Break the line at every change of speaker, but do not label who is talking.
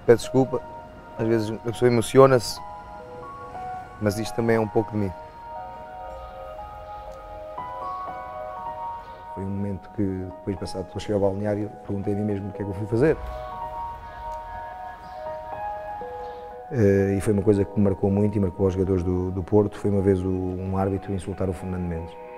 peço desculpa, às vezes a pessoa emociona-se, mas isto também é um pouco de mim. Foi um momento que, depois passado, depois cheguei ao balneário, perguntei a mim mesmo o que é que eu fui fazer. E foi uma coisa que me marcou muito e marcou os jogadores do Porto. Foi uma vez um árbitro insultar o Fernando Mendes.